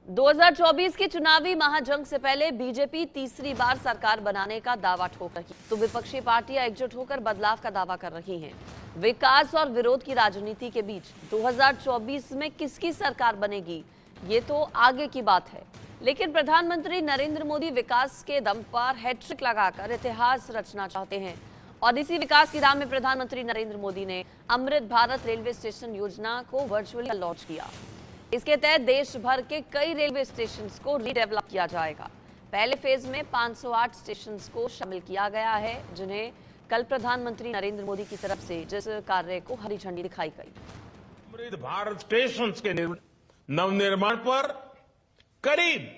2024 के चुनावी महाजंग से पहले बीजेपी तीसरी बार सरकार बनाने का दावा ठोक रही तो विपक्षी पार्टियां एकजुट होकर बदलाव का दावा कर रही हैं। विकास और विरोध की राजनीति के बीच 2024 में किसकी सरकार बनेगी ये तो आगे की बात है, लेकिन प्रधानमंत्री नरेंद्र मोदी विकास के दम पर हैट्रिक लगाकर इतिहास रचना चाहते हैं और इसी विकास की राह में प्रधानमंत्री नरेंद्र मोदी ने अमृत भारत रेलवे स्टेशन योजना को वर्चुअली लॉन्च किया। इसके तहत देश भर के कई रेलवे स्टेशंस को रीडेवलप किया जाएगा। पहले फेज में 508 स्टेशंस को शामिल किया गया है, जिन्हें कल प्रधानमंत्री नरेंद्र मोदी की तरफ से जिस कार्य को हरी झंडी दिखाई गई। अमृत भारत स्टेशन के नवनिर्माण पर करीब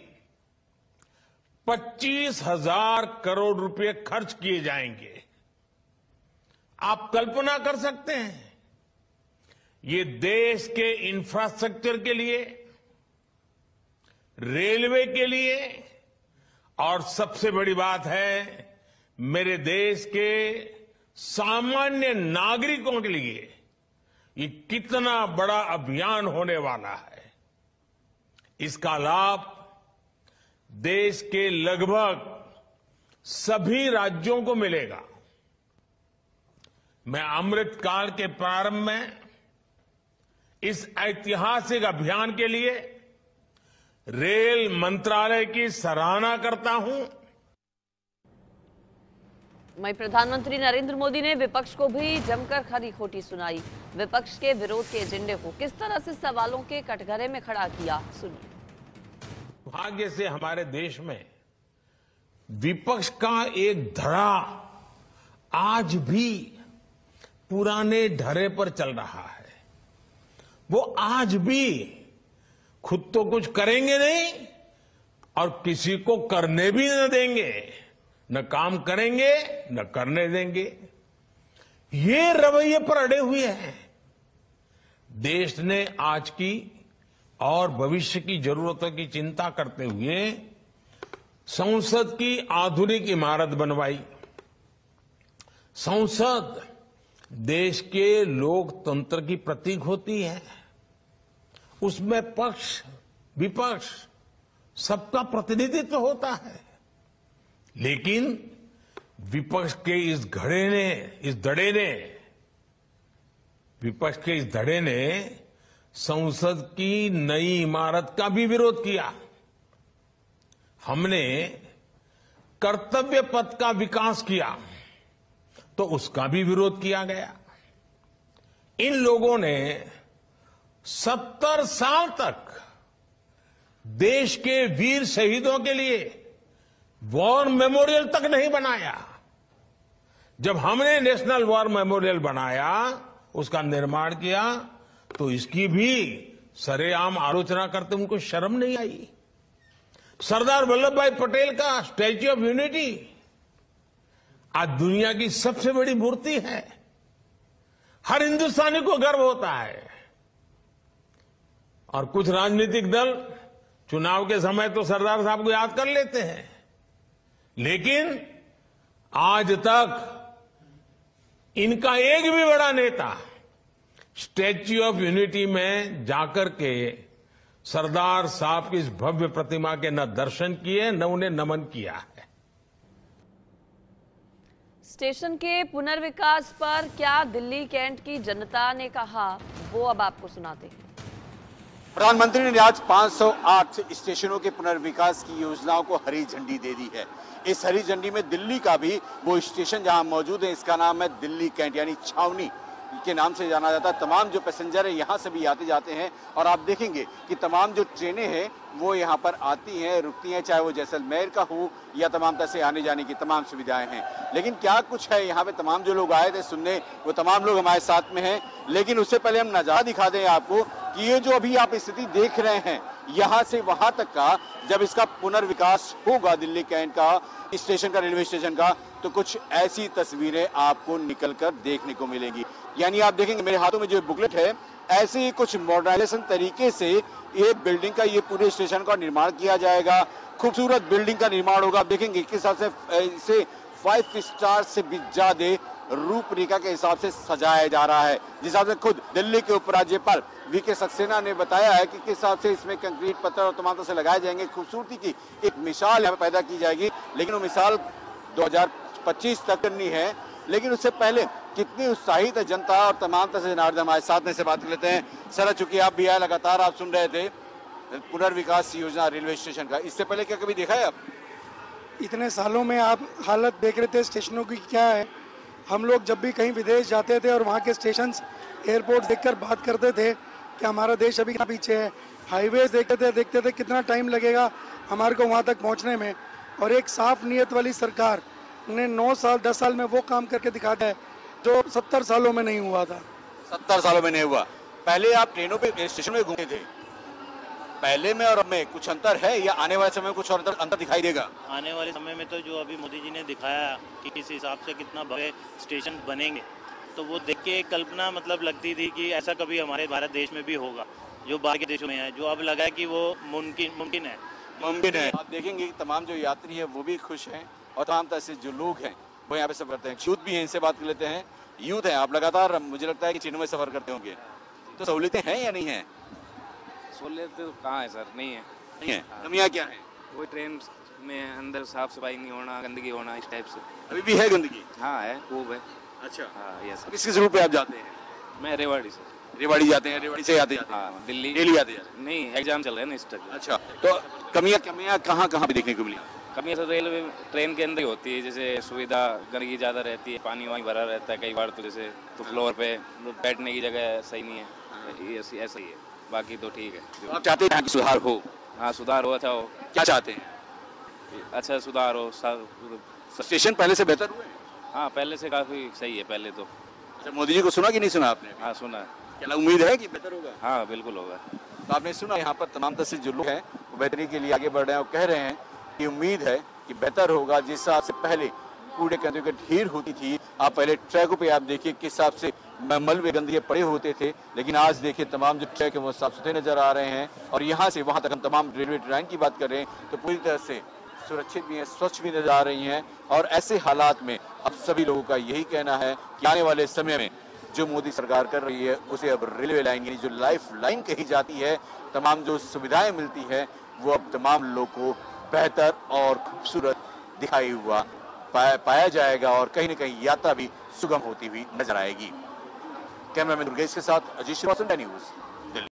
25,000 करोड़ रुपए खर्च किए जाएंगे। आप कल्पना कर सकते हैं, ये देश के इंफ्रास्ट्रक्चर के लिए, रेलवे के लिए और सबसे बड़ी बात है मेरे देश के सामान्य नागरिकों के लिए ये कितना बड़ा अभियान होने वाला है। इसका लाभ देश के लगभग सभी राज्यों को मिलेगा। मैं अमृत काल के प्रारंभ में इस ऐतिहासिक अभियान के लिए रेल मंत्रालय की सराहना करता हूं। वहीं प्रधानमंत्री नरेंद्र मोदी ने विपक्ष को भी जमकर खरी खोटी सुनाई। विपक्ष के विरोध के एजेंडे को किस तरह से सवालों के कटघरे में खड़ा किया, सुनिए। भाग्य से हमारे देश में विपक्ष का एक धड़ा आज भी पुराने ढरे पर चल रहा है। वो आज भी खुद तो कुछ करेंगे नहीं और किसी को करने भी न देंगे, न काम करेंगे न करने देंगे। ये रवैये पर अड़े हुए हैं। देश ने आज की और भविष्य की जरूरतों की चिंता करते हुए संसद की आधुनिक इमारत बनवाई। संसद देश के लोकतंत्र की प्रतीक होती है। उसमें पक्ष विपक्ष सबका प्रतिनिधित्व होता है, लेकिन विपक्ष के इस धड़े ने संसद की नई इमारत का भी विरोध किया। हमने कर्तव्य पथ का विकास किया तो उसका भी विरोध किया गया। इन लोगों ने 70 साल तक देश के वीर शहीदों के लिए वॉर मेमोरियल तक नहीं बनाया। जब हमने नेशनल वॉर मेमोरियल बनाया, उसका निर्माण किया, तो इसकी भी सरेआम आलोचना करते उनको शर्म नहीं आई। सरदार वल्लभ भाई पटेल का स्टैच्यू ऑफ यूनिटी आज दुनिया की सबसे बड़ी मूर्ति है। हर हिंदुस्तानी को गर्व होता है। और कुछ राजनीतिक दल चुनाव के समय तो सरदार साहब को याद कर लेते हैं, लेकिन आज तक इनका एक भी बड़ा नेता स्टैच्यू ऑफ यूनिटी में जाकर के सरदार साहब की इस भव्य प्रतिमा के न दर्शन किए न उन्हें नमन किया है। स्टेशन के पुनर्विकास पर क्या दिल्ली कैंट की जनता ने कहा, वो अब आपको सुनाते हैं। प्रधानमंत्री ने आज 508 स्टेशनों के पुनर्विकास की योजनाओं को हरी झंडी दे दी है। इस हरी झंडी में दिल्ली का भी वो स्टेशन जहां मौजूद है, इसका नाम है दिल्ली कैंट, यानी छावनी के नाम से जाना जाता है। तमाम जो पैसेंजर है यहाँ से भी आते जाते हैं और आप देखेंगे कि तमाम जो ट्रेनें हैं वो यहाँ पर आती हैं, रुकती हैं, चाहे वो जैसलमेर का हो या तमाम तरह से आने जाने की तमाम सुविधाएं हैं। लेकिन क्या कुछ है यहाँ पे, तमाम जो लोग आए थे सुनने, वो तमाम लोग हमारे साथ में हैं। लेकिन उससे पहले हम नजारा दिखा दें आपको कि ये जो अभी आप स्थिति देख रहे हैं यहाँ से वहां तक का, जब इसका पुनर्विकास होगा दिल्ली कैंट का स्टेशन का, रेलवे स्टेशन का, तो कुछ ऐसी तस्वीरें आपको निकलकर देखने को मिलेंगी। यानी आप देखेंगे मेरे हाथों में जो बुकलेट है, ऐसे ही कुछ मॉडर्नाइजेशन तरीके से ये बिल्डिंग का, ये पूरे स्टेशन का निर्माण किया जाएगा। खूबसूरत बिल्डिंग का निर्माण होगा। आप देखेंगे किस हिसाब से इसे 5 स्टार से भी ज्यादा रूपरेखा के हिसाब से सजाया जा रहा है। जिस हिसाब से खुद दिल्ली के उपराज्यपाल वीके सक्सेना ने बताया है कि किस हिसाब से इसमें कंक्रीट पत्थर और तमाम तरह से लगाए जाएंगे, खूबसूरती की एक मिसाल यहाँ पैदा की जाएगी। लेकिन वो मिसाल 2025 तक करनी है, लेकिन उससे पहले कितनी उत्साहित है जनता और तमाम तरह से नागरिक हमारे साथ में से बात कर लेते हैं। सर, चूंकि आप भी आए, लगातार आप सुन रहे थे पुनर्विकास योजना रेलवे स्टेशन का, इससे पहले क्या कभी देखा है आप? इतने सालों में आप हालत देख रहे थे स्टेशनों की क्या है। हम लोग जब भी कहीं विदेश जाते थे और वहाँ के स्टेशंस, एयरपोर्ट देखकर बात करते थे कि हमारा देश अभी कितना पीछे है। हाईवेज देखते थे कितना टाइम लगेगा हमारे को वहाँ तक पहुँचने में। और एक साफ नीयत वाली सरकार ने 9 साल 10 साल में वो काम करके दिखाता है जो 70 सालों में नहीं हुआ था। 70 सालों में नहीं हुआ। पहले आप ट्रेनों पे स्टेशन में घूमते थे, पहले में और अब में कुछ अंतर है या आने वाले समय में कुछ और अंतर दिखाई देगा? आने वाले समय में तो जो अभी मोदी जी ने दिखाया कि किस हिसाब से कितना बड़े स्टेशन बनेंगे, तो वो देख के कल्पना मतलब लगती थी कि ऐसा कभी हमारे भारत देश में भी होगा, जो बाहर के देशों में है, जो अब लगा है कि वो मुमकिन है। आप देखेंगे कि तमाम जो यात्री हैं वो भी खुश हैं और तमाम तरह से जो लोग हैं वो यहाँ पे सफर करते हैं। यूथ भी हैं, इनसे बात कर लेते हैं। यूथ हैं, आप लगातार मुझे लगता है कि ट्रेनों में सफर करते होंगे, तो सहूलियतें हैं या नहीं है? सहूलियत तो कहाँ है सर, नहीं है। नहीं है, कमियाँ क्या है? वही ट्रेन में अंदर साफ सफाई नहीं होना, गंदगी होना, इस टाइप से। अभी भी है गंदगी? हाँ है, खूब है। अच्छा, हाँ यस। किस रूट पे आप जाते हैं? मैं रेवाड़ी से। रेवाड़ी जाते हैं? रेवाड़ी से आते हैं? हाँ, दिल्ली डेली आते हैं? नहीं, एग्जाम चल रहे हैं ना इस तक। अच्छा, तो कमियाँ कहाँ पे देखने को मिली? कमियाँ तो रेलवे ट्रेन के अंदर ही होती है, जैसे सुविधा, गंदगी ज़्यादा रहती है, पानी वानी भरा रहता है कई बार, तो जैसे तो फ्लोर पे बैठने की जगह सही नहीं है, ऐसा ही है। बाकी तो ठीक है। तो आप चाहते हैं कि सुधार हो? हाँ, सुधार हो, अच्छा हो। क्या चाहते हैं? अच्छा सुधार हो। स्टेशन पहले से बेहतर हुए? हाँ, पहले से काफ़ी सही है पहले तो। अच्छा, मोदी जी को सुना कि नहीं सुना आपने? हाँ सुना है। क्या उम्मीद है कि बेहतर होगा? हाँ बिल्कुल होगा। तो आपने सुना यहाँ पर तमाम तरह से जो लोग हैं वो बेहतरी के लिए आगे बढ़ रहे हैं और कह रहे हैं कि उम्मीद है कि बेहतर होगा। जिस हिसाब से पहले कूड़े कचरे की ढेर होती थी, आप पहले ट्रैकों पे आप देखिए किस हिसाब से मलबे गंदगी पड़े होते थे, लेकिन आज देखिए तमाम जो ट्रैक है वो साफ सुथरे नजर आ रहे हैं। और यहाँ से वहाँ तक हम तमाम रेलवे लाइन की बात कर रहे हैं तो पूरी तरह से सुरक्षित भी हैं, स्वच्छ भी नजर आ रही हैं। और ऐसे हालात में अब सभी लोगों का यही कहना है कि आने वाले समय में जो मोदी सरकार कर रही है उसे अब रेलवे लाइन यानी जो लाइफ लाइन कही जाती है, तमाम जो सुविधाएं मिलती है वो अब तमाम लोगों को बेहतर और खूबसूरत दिखाई हुआ पाया जाएगा और कहीं न कहीं यात्रा भी सुगम होती हुई नजर आएगी। कैमरामैन दुर्गेश के साथ अजीत श्रीवास्तव, न्यूज़।